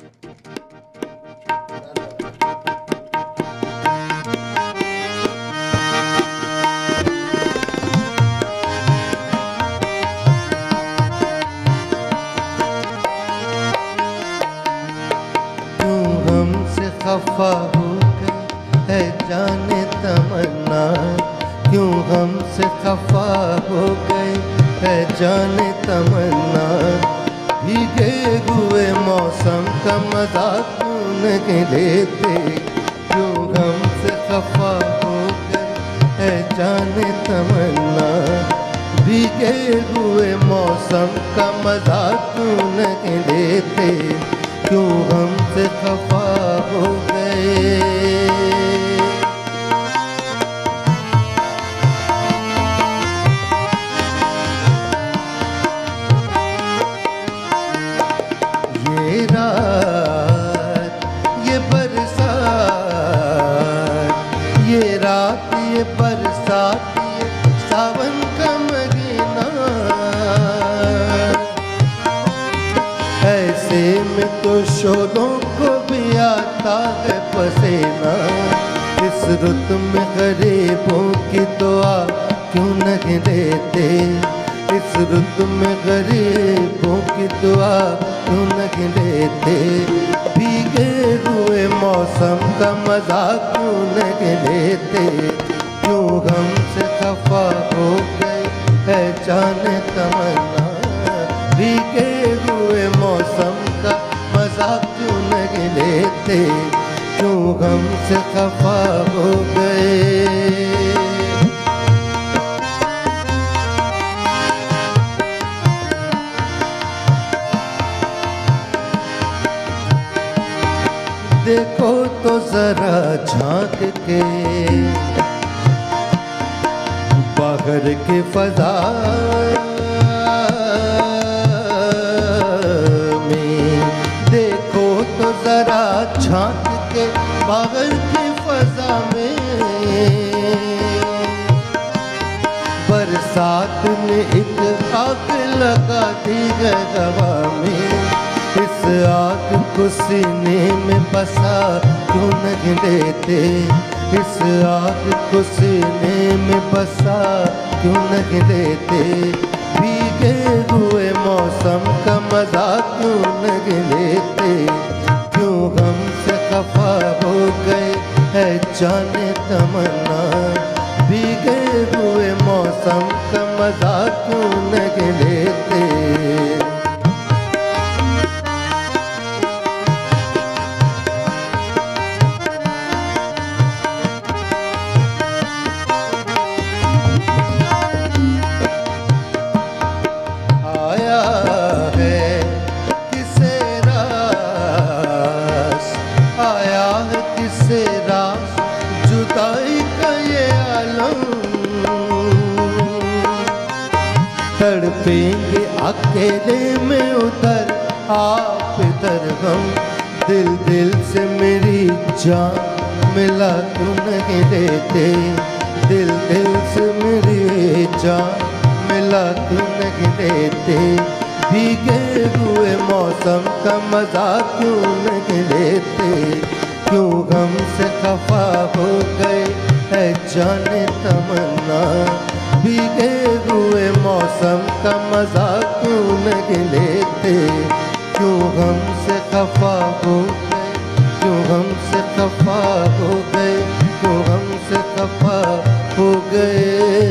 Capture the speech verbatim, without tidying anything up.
खफा हो गए है जाने तमन्ना, क्यों हमसे खफा हो गए है जाने तमन्ना। भीगे हुए मौसम का मजा क्यों नहीं लेते, क्यों हमसे खफा हो गए है जाने तमन्ना। भीगे हुए मौसम का मजा क्यों नहीं लेते, क्यों हमसे खफा हो गए। ये रात ये बरसात, ये रात ये बरसात, ये सावन का महीना, ऐसे में तो शोलों को भी आता है पसीना। इस रुत में गरीबों की दुआ क्यों नहीं देते, इस रुत में गरीबों की दुआ क्यों नहीं लेते। भीगे हुए मौसम का मजा क्यों नहीं लेते, क्यों हमसे खफा हो गए है जाने तमन्ना। भीगे हुए मौसम का मजा क्यों नहीं लेते, क्यों हमसे खफा हो गए। देखो तो जरा झांक के बाहर की फजा में, देखो तो जरा झांक के बाहर की फजा में। बरसात ने एक आग लगा दी है हवा में, इस आग को सीने में बसा क्यों नहीं लेते, इस आग को सीने में बसा क्यों नहीं लेते। भीगे हुए मौसम का मजा क्यों नहीं लेते, क्यों हमसे खफा हो गए है जाने तमन्ना। भीगे हुए मौसम का मजा क्यों नहीं लेते। जुदाई का ये आलम तड़पेंगे अकेले में उधर आप इधर हम। दिल दिल से मेरी जान मिला क्यों नहीं देते, दिल दिल से मेरी जान मिला क्यों नहीं देते। भीगे हुए मौसम का मजा क्यों नहीं लेते, क्यों हमसे खफा हो गए है जाने तमन्ना। भीगे हुए मौसम का मजा क्यों नहीं लेते, क्यों हमसे खफा हो गए, क्यों हमसे खफा हो गए, क्यों हमसे खफा हो गए।